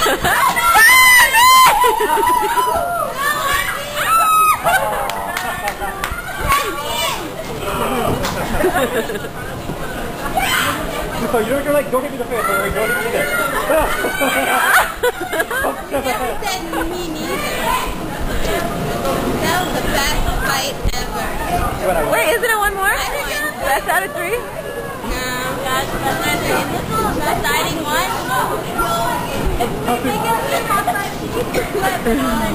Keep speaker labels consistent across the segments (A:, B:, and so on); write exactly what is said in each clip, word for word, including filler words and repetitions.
A: No, you're, you're like, don't hit me in the face, but like, don't hit me in it.
B: Never said me neither. That was the best fight ever.
C: Wait, isn't it one more? Best out of three?
B: No. That's best out of three. Is this the best fighting one? If we make it to the top five, you can flip one.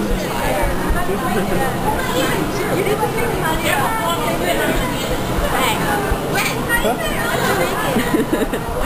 B: You need to pick one. Hey. When? When?